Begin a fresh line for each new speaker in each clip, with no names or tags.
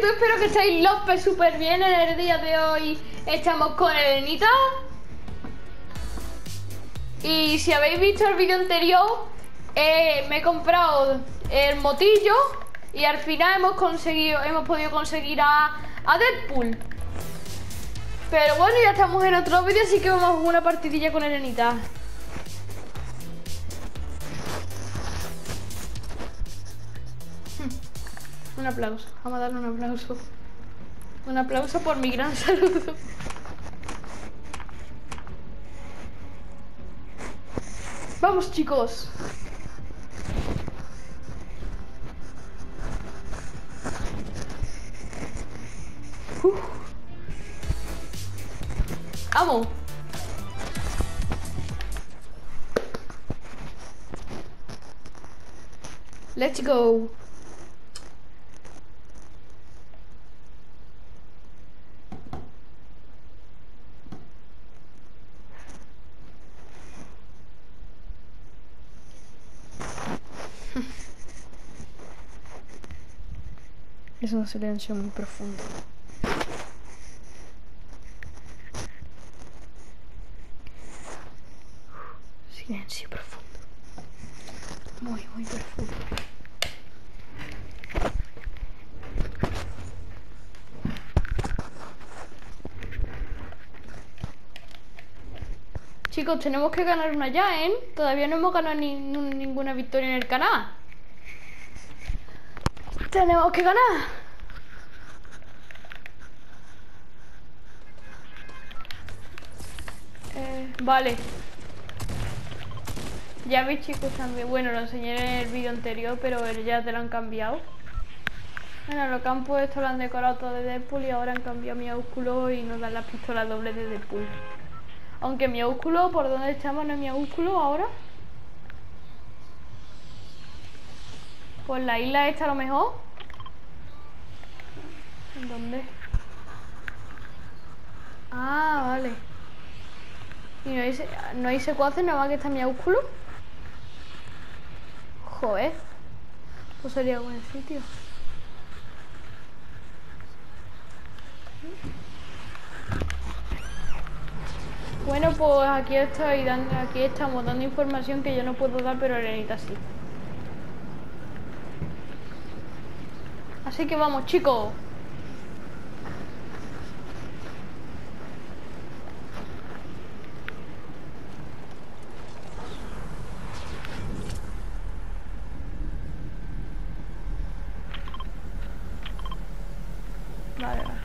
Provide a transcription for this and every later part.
YouTube, espero que estéis López súper bien. En el día de hoy estamos con Elenita. Y si habéis visto el vídeo anterior, me he comprado el motillo y al final hemos podido conseguir a Deadpool. Pero bueno, ya estamos en otro vídeo, así que vamos a jugar una partidilla con Elenita. Un aplauso, vamos a darle un aplauso. Un aplauso por mi gran saludo. Vamos, chicos. Vamos. Let's go. Es un silencio muy profundo. Silencio profundo. Muy, muy profundo. Chicos, tenemos que ganar una ya, ¿eh? Todavía no hemos ganado ninguna victoria en el canal. Tenemos que ganar. Vale. Ya veis, chicos, también. Bueno, lo enseñé en el vídeo anterior, pero ya te lo han cambiado. Bueno, lo que han puesto lo han decorado todo de Deadpool y ahora han cambiado mi ósculo y nos dan las pistolas dobles de Deadpool. Aunque mi ósculo, ¿por dónde estamos? ¿No es mi ósculo ahora? Pues la isla esta a lo mejor. ¿En dónde? Ah, vale. Y no hay secuaces, nada más que está mi ósculo. Joder. Pues sería buen sitio. Bueno, pues aquí estamos dando información que yo no puedo dar, pero Elenita sí. Así que vamos, chicos. Vale, vale.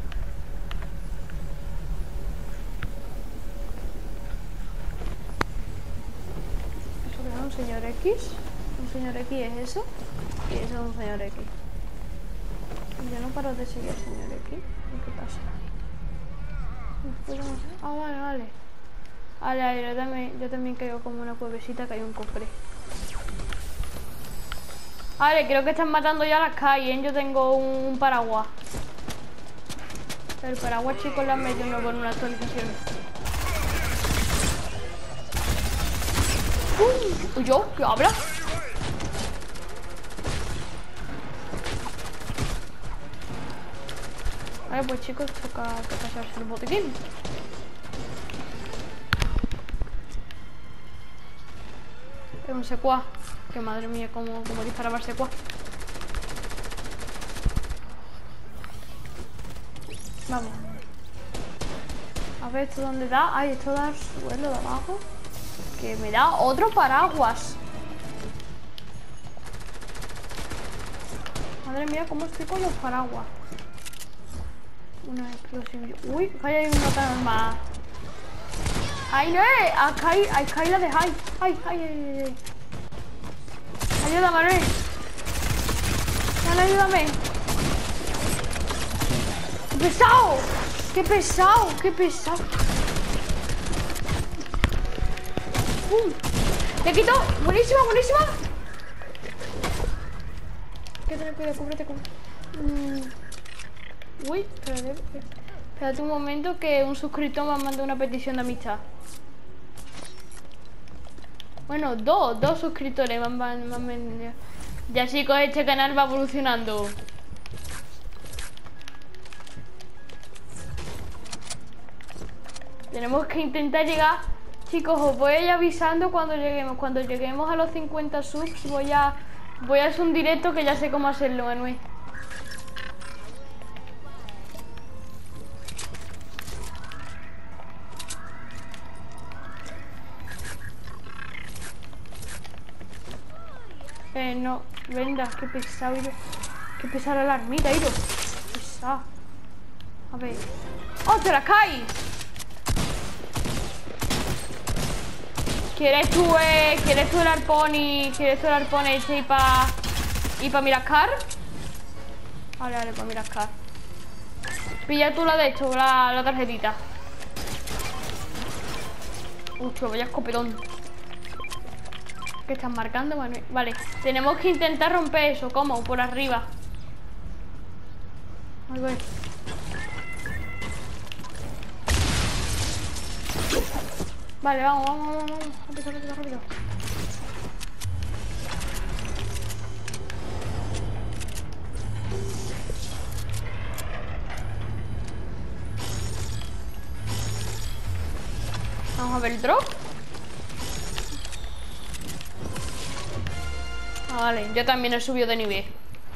¿Eso que es un señor X? ¿Un señor X es eso? Sí, eso es un señor X. Yo no paro de seguir al señor X. ¿Qué pasa? Ah, vale, vale. Vale, yo también caigo como una cuevecita que hay un cofre. Vale, creo que están matando ya las calles, ¿eh? Yo tengo un paraguas. El paraguas, chicos, lo han metido nuevo en una actualización. ¿Yo? ¿Qué habla? Vale, pues chicos, toca pasarse el botiquín. Es un secuaz. Que madre mía, cómo disparaba el secuaz. Vamos. A ver, ¿esto dónde da? Ay, esto da al suelo de abajo. Que me da otro paraguas. Madre mía, cómo estoy con los paraguas. Una explosión. Uy, que hay una tan más. ¡Ay, no! Acá hay la de High. ¡Ay! Ayúdame, Manuel. Dale, ayúdame. ¡Qué pesado! ¡Qué pesado! ¡Qué pesado! ¡Le quito! ¡Buenísima, buenísima! Hay que tener cuidado, cúbrete. Uy, espérate un momento que un suscriptor me ha mandado una petición de amistad. Bueno, dos suscriptores me han vendido. Ya chicos, este canal va evolucionando. Tenemos que intentar llegar. Chicos, os voy a ir avisando cuando lleguemos. Cuando lleguemos a los 50 subs voy a hacer un directo que ya sé cómo hacerlo, Manuel. No, venga, qué pesado, Iro. Qué pesada la armita, Iro. Pesado. A ver. ¡Oh, te la caes! ¿Quieres tú el arpón ese y para Mirascar? Vale, para Mirascar. Pilla tú la de esto, la tarjetita. Uy, vaya escopetón. ¿Qué estás marcando, Manuel? Vale, tenemos que intentar romper eso. ¿Cómo? Por arriba. A ver. Vale, vamos. Rápido. Vamos a ver el drop. Vale, yo también he subido de nivel.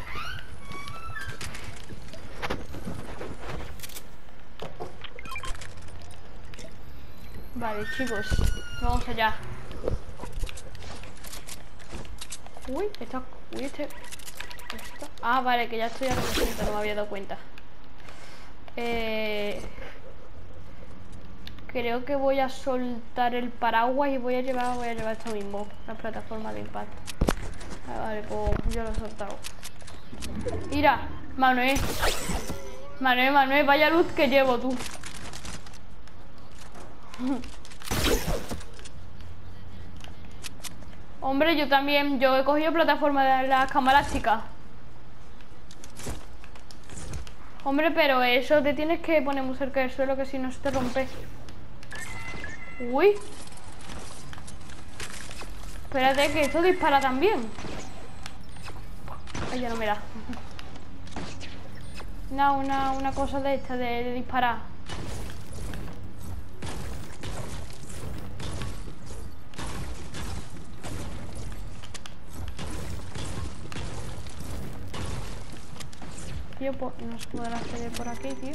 Vale, chicos, vamos allá. Ah, vale, que ya estoy a los 60, no me había dado cuenta. Creo que voy a soltar el paraguas y voy a llevar esto mismo, la plataforma de impacto. Vale, pues yo lo he soltado. Mira, Manuel, vaya luz que llevo tú. Hombre, yo también, yo he cogido plataforma de las cámaras chicas. Hombre, pero eso te tienes que poner muy cerca del suelo, que si no se te rompe. Uy. Espérate, que esto dispara también. Ay, ya no me da. No, una cosa de esta, de disparar. Tío, pues no se podrá hacer por aquí, tío.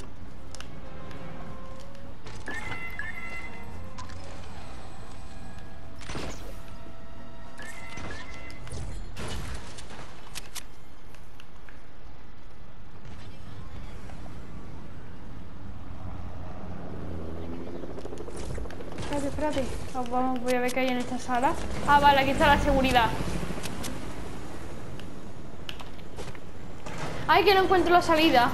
Espérate. Vamos, voy a ver qué hay en esta sala. Ah, vale, aquí está la seguridad. Ay, que no encuentro la salida.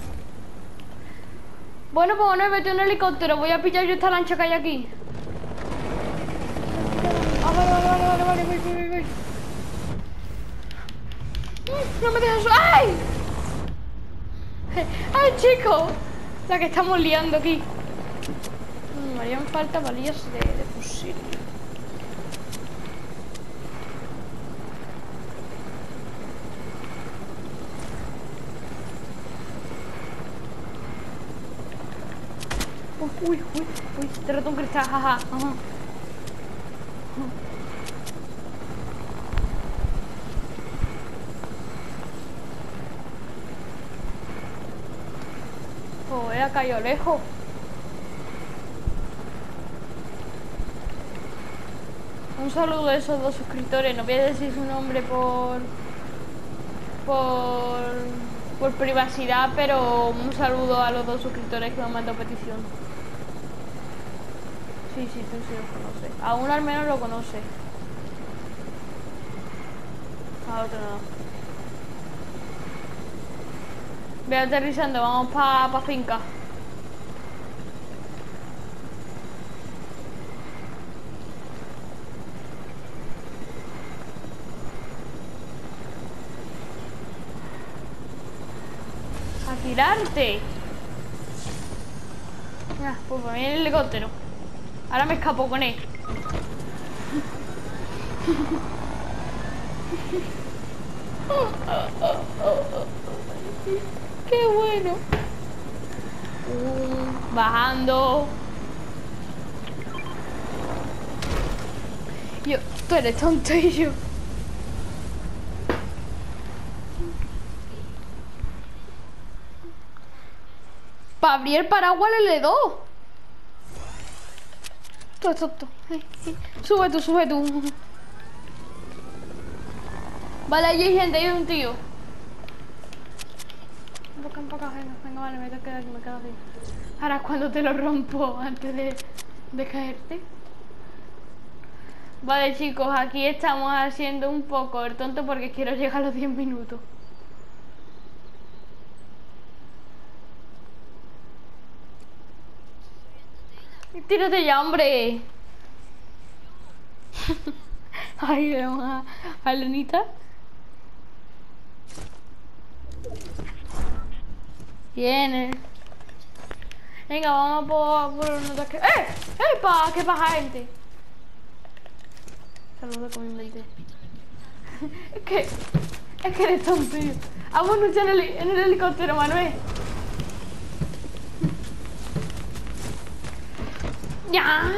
Bueno, pues no, vete un helicóptero. Voy a pillar yo esta lancha que hay aquí. Ah, vale, voy. No me dejas. ¡Ay! ¡Ay, chico! La que estamos liando aquí. Me harían falta valillas de fusil. Uy, te roto un cristal, jaja. Joder, ha caído lejos. Un saludo a esos dos suscriptores. No voy a decir su nombre por privacidad, pero un saludo a los dos suscriptores que me han mandado petición. Sí, tú sí los conoces. A uno al menos lo conoce. A otro no. Voy aterrizando, vamos pa finca. A tirarte. Pues para mí el helicóptero. Ahora me escapo con él. ¡Qué bueno! Bajando. Tú eres tonto y yo. Para abrir el paraguas le doy. Tú es tonto. Sube tú. Vale, allí hay gente, hay un tío. Ven para acá, venga, vale, me quedo aquí. Ahora es cuando te lo rompo antes de caerte. Vale, chicos, aquí estamos haciendo un poco el tonto porque quiero llegar a los 10 minutos. Tírate ya, hombre. Ay, vamos a Lenita. Viene. Venga, vamos por un ataque. ¡Epa! ¡Qué paja, gente! Saludos con mi mente. Es que eres tonto, tío. Vámonos en el helicóptero, Manuel. ¡Ya!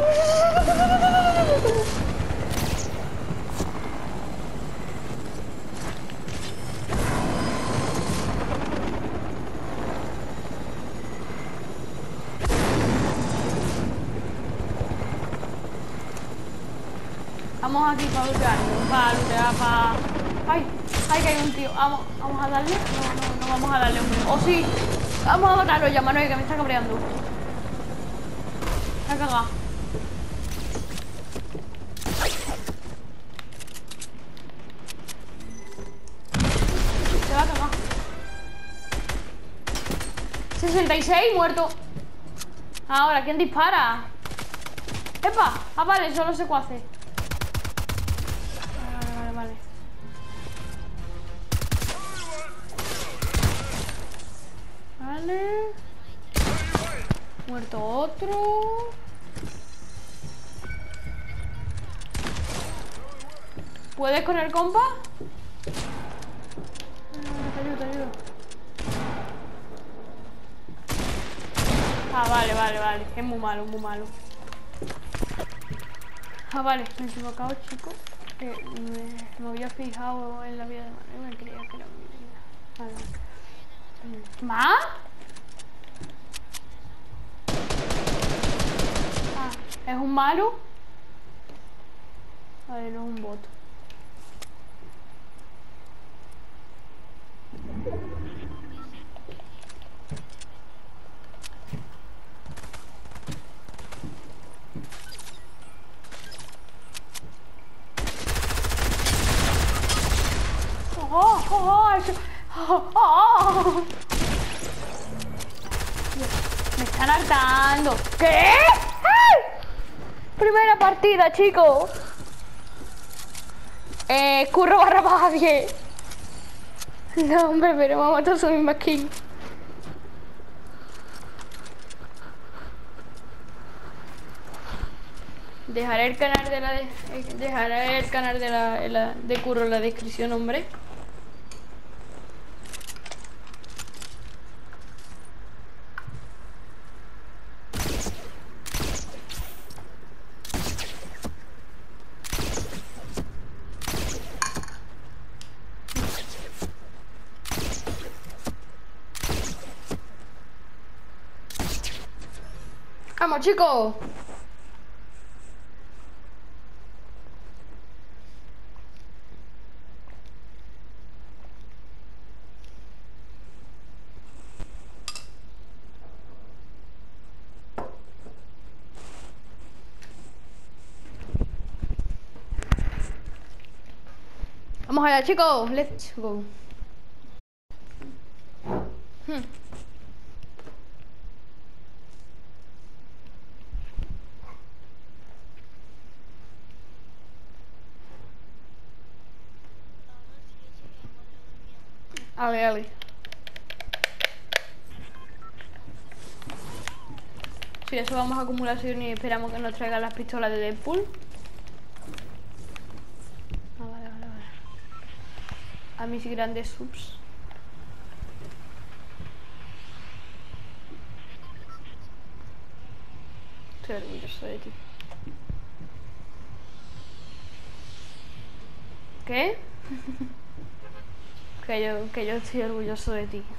Vamos aquí para lootear, Ay, que hay un tío. Vamos a darle. No vamos a darle, hombre. O sí. Vamos a matarlo ya, Manuel, que me está cabreando. Me ha cagado. Se va a cagar. 66, muerto. Ahora, ¿quién dispara? ¡Epa! Ah, vale, solo secuaces. Vale. Vale. Muerto otro. ¿Puedes correr, compa? Te ayudo. Ah, vale. Es muy malo. Ah, vale, me he equivocado, chicos. Que me había fijado en la vida de Manuel, me creía que era mi vida. Vale. ¿Más? Ah, ¿es un malo? Vale, no es un bot. Me están hartando. ¿Qué? ¡Ay! Primera partida, chicos. Curro / 10. No, hombre, pero me ha matado su misma skin. Dejaré el canal de Curro en la descripción, hombre. ¡Vamos, chicos! Vamos allá, chicos. Let's go. Ale. Sí, eso vamos a acumulación y esperamos que nos traigan las pistolas de Deadpool. Ah, vale. A mis grandes subs. Estoy orgulloso de ti. ¿Qué? que yo estoy orgulloso de ti.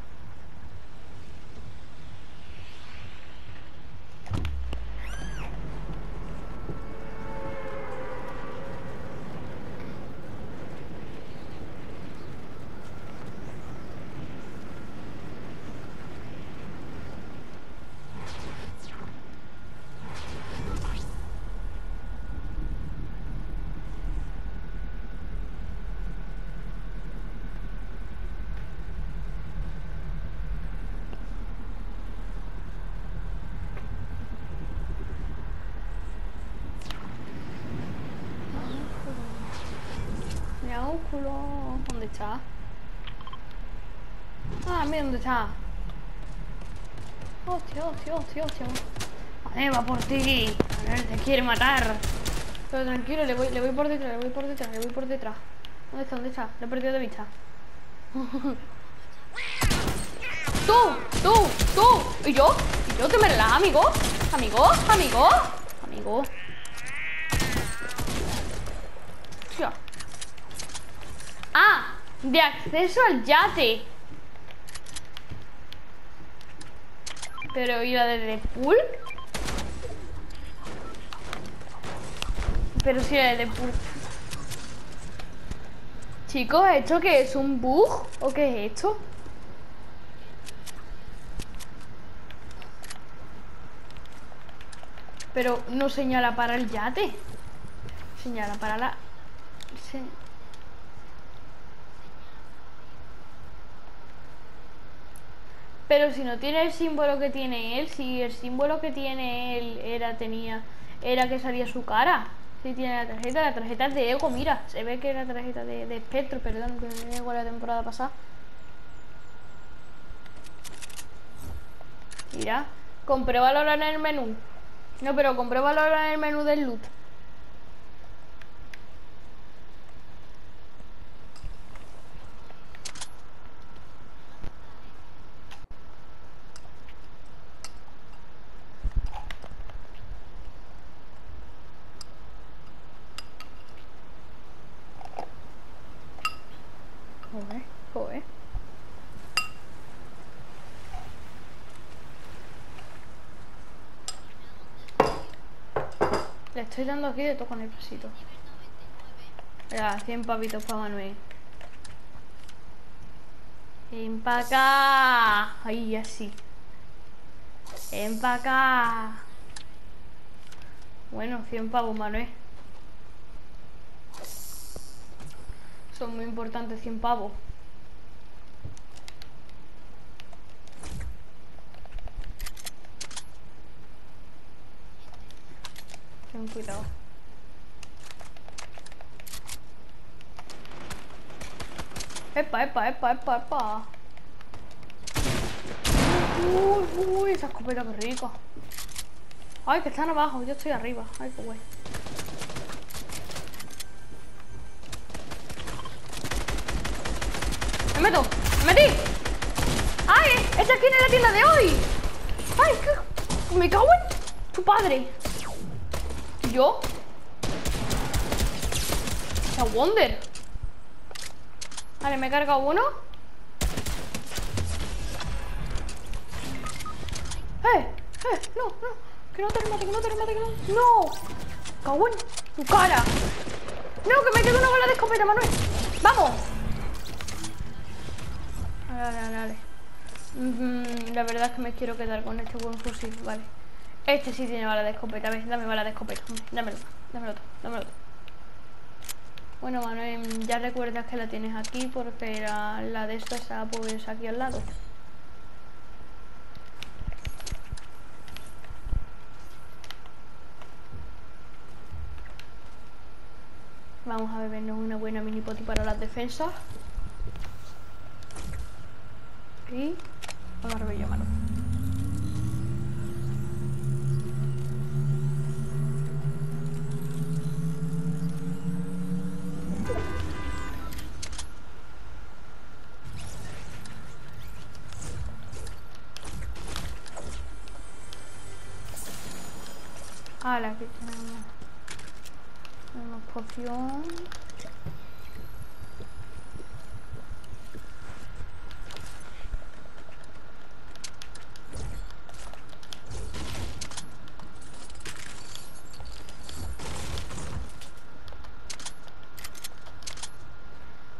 ¿Dónde está? Ah, mira dónde está. Hostia. Vale, va por ti. A ver, te quiere matar. Pero tranquilo, le voy por detrás, ¿Dónde está? Lo he perdido de vista. ¡Tú! ¿Y yo? ¿Te me relajas, amigo? ¿Amigo? Hostia. Ah, de acceso al yate. Pero ¿y la de Deadpool? Pero si la de Deadpool. Chicos, ¿esto qué es? ¿Un bug? ¿O qué es esto? Pero no señala para el yate. Señala para la... Pero si no tiene el símbolo que tiene él, si el símbolo que tiene él era que salía su cara. Si tiene la tarjeta es de Ego, mira, se ve que era la tarjeta de Espectro, perdón, que me llegó la temporada pasada. Mira, compruébalo ahora en el menú. No, pero compruébalo ahora en el menú del loot. Joder. Le estoy dando aquí de todo con el pasito. Ya, 100 pavitos para Manuel. Empaca. Ahí, así. Empaca. Bueno, 100 pavos, Manuel. Son muy importantes 100 pavos. Ten cuidado. Epa. Uy, esa escopeta que rica. Ay, que están abajo, yo estoy arriba. Ay, qué guay. ¡Me metí! ¡Ay! ¡Esta aquí en la tienda de hoy! ¡Ay! ¿Qué? ¡Me cago en tu padre! ¿Y yo? ¡Esa Wonder! Vale, me he cargado uno. No. Que no te remate, que no. ¡No! ¡Cago en tu cara! ¡No, que me quedo una bala de escopeta, Manuel! ¡Vamos! Dale. La verdad es que me quiero quedar con este buen fusil, vale. Este sí tiene bala de escopeta, a ver, dame bala de escopeta. Dámelo. Bueno, Manuel, ya recuerdas que la tienes aquí porque la de esta está pues aquí al lado. Vamos a bebernos una buena mini poti para las defensas. Y vamos a revolver mano. Aquí tenemos poción.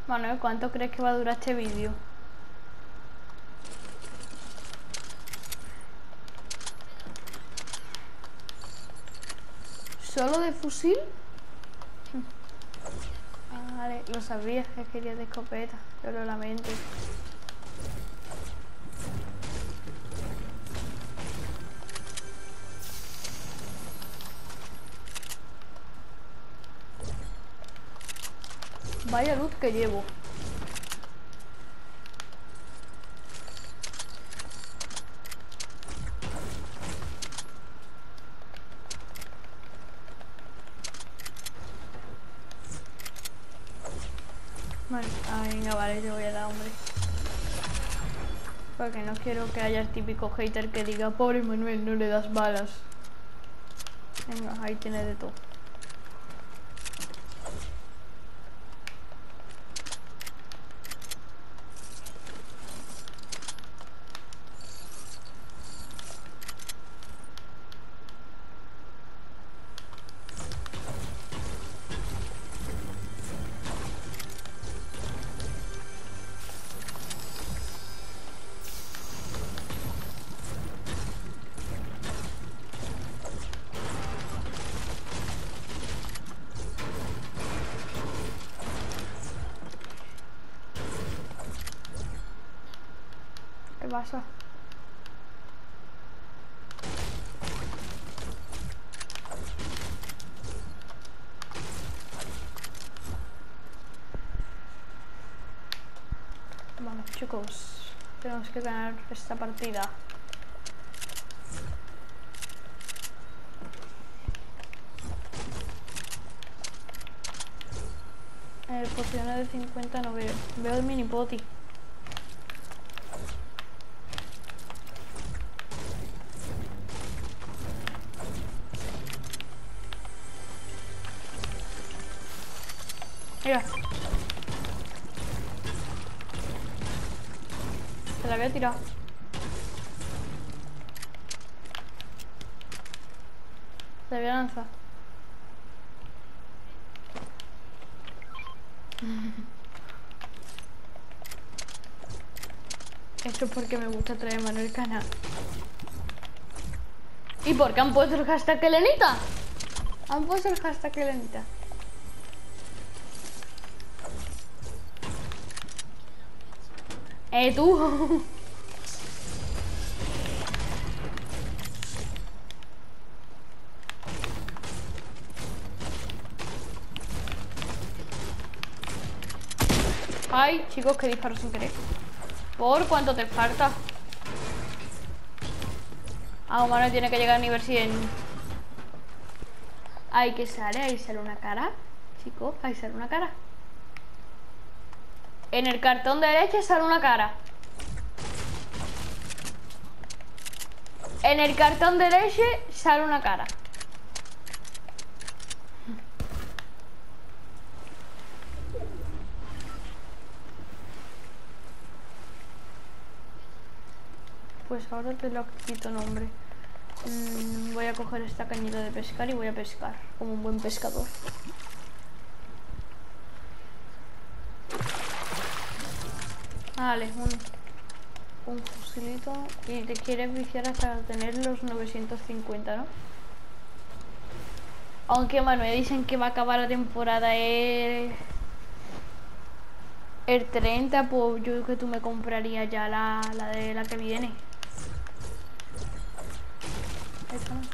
Manuel, ¿cuánto crees que va a durar este vídeo? ¿Solo de fusil? Ah, vale, lo sabía, que quería de escopeta, yo lo lamento. Vaya luz que llevo. Vale, venga, vale, yo voy a dar, hombre. Porque no quiero que haya el típico hater que diga, pobre Manuel, no le das balas. Venga, ahí tiene de todo. ¿Qué pasa? Vamos, chicos, tenemos que ganar esta partida. Pociones de 50 no veo. Veo el mini poti. Mira. Se la había tirado. Se la había lanzado. Esto es porque me gusta traer mano el canal. ¿Y por qué han puesto el hashtag Elenita? Han puesto el hashtag Elenita. Tú. Ay, chicos, que disparo sin querer. ¿Por cuánto te falta? Ah, humano tiene que llegar a nivel 100. Ahí que sale, ahí sale una cara. Chicos, ahí sale una cara. En el cartón derecho sale una cara. En el cartón derecho sale una cara. Pues ahora te lo quito nombre. Voy a coger esta cañita de pescar y voy a pescar como un buen pescador. Vale, un fusilito. Y te quieres viciar hasta tener los 950, ¿no? Aunque Manuel dicen que va a acabar la temporada el 30, pues yo creo que tú me comprarías ya la de la que viene. Esta no.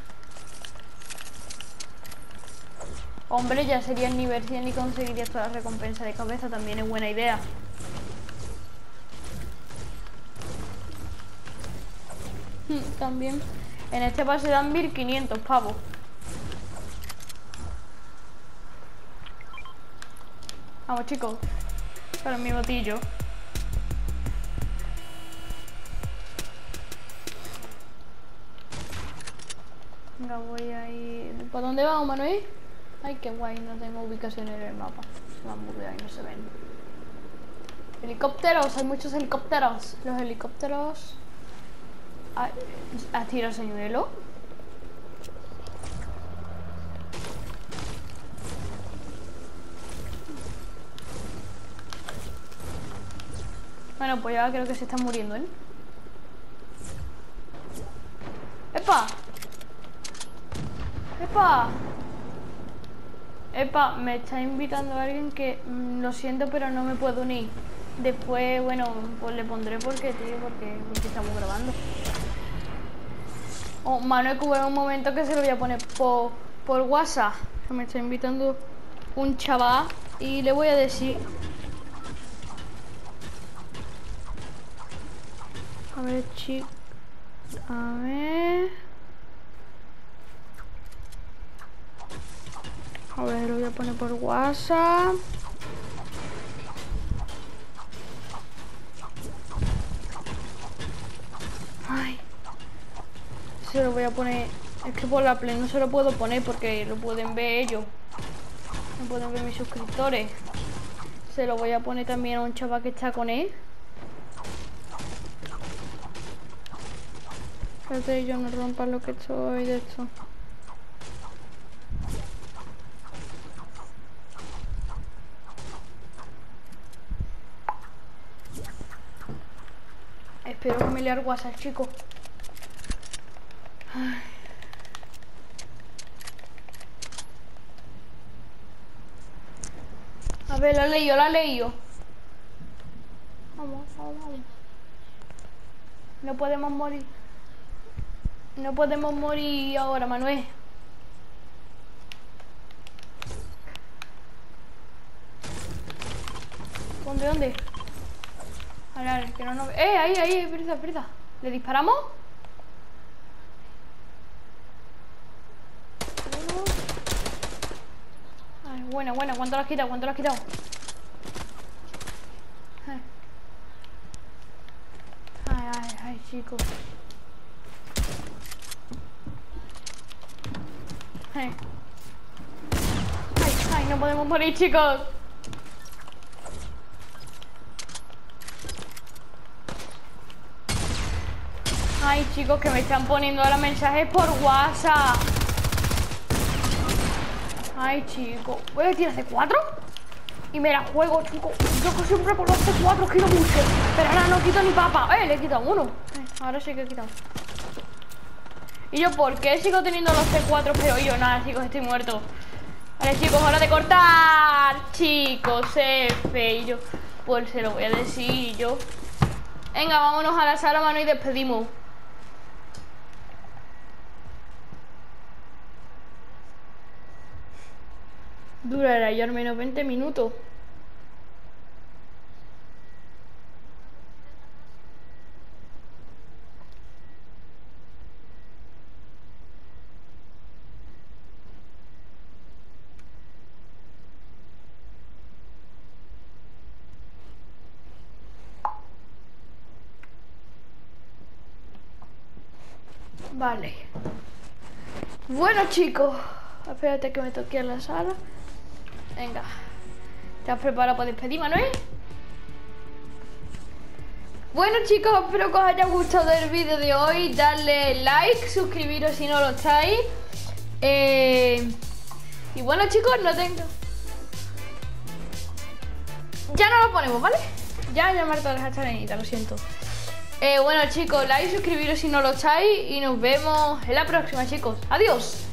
Hombre, ya sería el nivel 100 y conseguirías toda la recompensa de cabeza. También es buena idea. También en este pase dan 1500 pavos. Vamos, chicos, para mi botillo. Venga, voy a ir. ¿Por dónde vamos, Manuel? Ay, qué guay, no tengo ubicación en el mapa. Se van a mover ahí, no se ven. Helicópteros, hay muchos helicópteros. Los helicópteros. ¿Has tirado señuelo? Bueno, pues ya creo que se está muriendo, ¿eh? ¡Epa! ¡Epa! ¡Epa! Me está invitando a alguien que... lo siento, pero no me puedo unir. Después, bueno, pues le pondré porque, tío, porque estamos grabando. Oh, Manuel, hubo un momento que se lo voy a poner por WhatsApp. Me está invitando un chaval y le voy a decir... A ver, chicos. A ver... A ver, lo voy a poner por WhatsApp. Ay. Se lo voy a poner... Es que por la Play no se lo puedo poner porque lo pueden ver ellos. No pueden ver mis suscriptores. Se lo voy a poner también a un chaval que está con él. Espérate, yo no rompa lo que estoy de esto. Espero que me lea el WhatsApp, chicos. Ay. A ver, la he leído. Vamos. No podemos morir. No podemos morir ahora, Manuel. ¿Dónde? A ver, que no nos... ahí, prisa. ¿Le disparamos? Ay, buena. ¿Cuánto lo has quitado? Ay, chicos. Ay, no podemos morir, chicos. Ay, chicos, que me están poniendo ahora mensajes por WhatsApp. Ay, chicos. Voy a tirar C4 y me la juego, chicos. Yo que siempre con los C4 quiero mucho. Pero ahora no quito ni papa. Le he quitado uno. Ahora sí que he quitado. ¿Y yo por qué sigo teniendo los C4? Pero yo nada, chicos, estoy muerto. Vale, chicos, hora de cortar. Chicos, F. Y yo, pues se lo voy a decir yo. Venga, vámonos a la sala, mano, y despedimos. Durará ya al menos 20 minutos. Vale. Bueno, chicos, espérate que me toque en la sala. Venga. ¿Estás preparado para despedir, Manuel? Bueno, chicos, espero que os haya gustado el vídeo de hoy. Darle like, suscribiros si no lo estáis. Y bueno, chicos, no tengo... Ya no lo ponemos, ¿vale? Ya Marta deja esta arenita, lo siento. Bueno, chicos, like, suscribiros si no lo estáis. Y nos vemos en la próxima, chicos. Adiós.